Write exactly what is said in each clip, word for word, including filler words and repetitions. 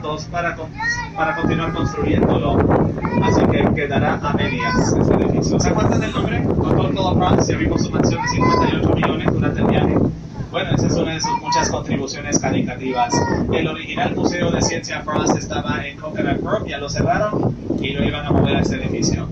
fondos para, para continuar construyéndolo. Así que quedará a medias ese edificio. ¿Se acuerdan del nombre? Doctor Philip Ross, ya vimos su mansión de cincuenta y ocho millones durante el viaje. Bueno, esa es una de sus muchas contribuciones caritativas. El original Museo de Ciencia Frost estaba en Coconut Grove, ya lo cerraron y lo iban a mover a este edificio.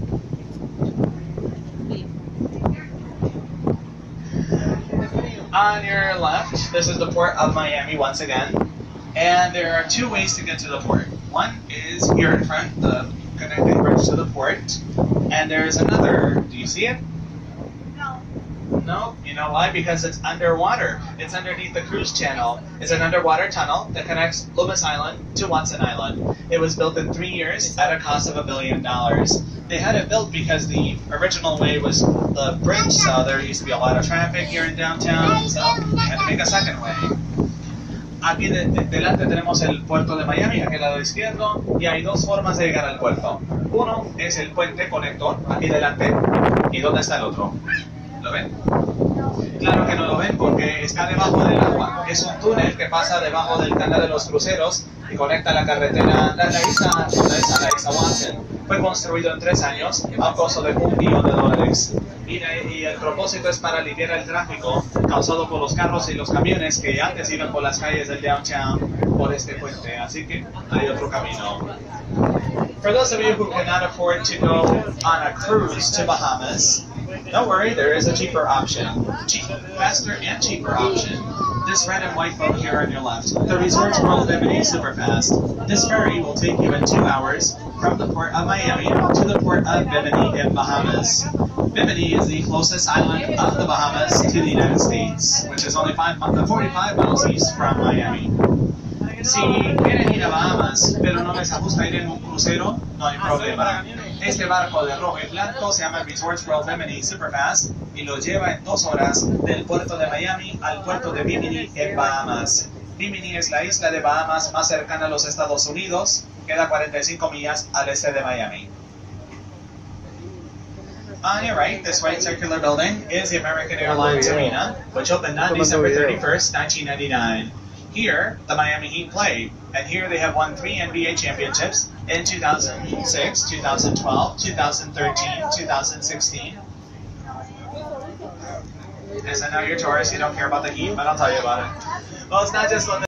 On your left, this is the port of Miami once again, and there are two ways to get to the port. One is here in front, the connecting bridge to the port, and there is another. Do you see it? No. No? You know why? Because it's underwater. It's underneath the cruise channel. It's an underwater tunnel that connects Loomis Island to Watson Island. It was built in three years at a cost of a billion dollars. They had it built because the original way was the bridge, so there used to be a lot of traffic here in downtown, so they had to make a second way. Aquí de, de, delante tenemos el puerto de Miami, aquí al lado izquierdo, y hay dos formas de llegar al puerto. Uno es el puente conector, aquí delante, y ¿dónde está el otro? ¿Lo ven? Claro que no lo ven porque está debajo del agua. Es un túnel que pasa debajo del canal de los cruceros y conecta la carretera, la, la isla, la isla, la isla Watson. Fue construido en tres años a un costo de un millón de dólares. Y, y el propósito es para aliviar el tráfico causado por los carros y los camiones que antes iban por las calles del downtown por este puente. Así que hay otro camino. For those of you who cannot afford to go on a cruise to Bahamas, don't worry, there is a cheaper option. Cheap, faster and cheaper option. This red and white boat here on your left, the Resorts World Bimini Superfast. This ferry will take you in two hours from the port of Miami to the port of Bimini in Bahamas. Bimini is the closest island of the Bahamas to the United States, which is only five, forty-five miles east from Miami. Si quieren ir a Bahamas, pero no les gusta ir en un crucero, no hay problema. Este barco de rojo y blanco se llama Resorts World Bimini Superfast y lo lleva en dos horas del puerto de Miami al puerto de Bimini en Bahamas. Bimini es la isla de Bahamas más cercana a los Estados Unidos, queda cuarenta y cinco millas al este de Miami. On your right, this white circular building is the American Airlines Arena, which opened on December thirty-first, nineteen ninety-nine. Here, the Miami Heat play, and here they have won three N B A championships in two thousand six, two thousand twelve, two thousand thirteen, two thousand sixteen. Yes, I know you're tourists, you don't care about the Heat, but I'll tell you about it. Well, it's not just what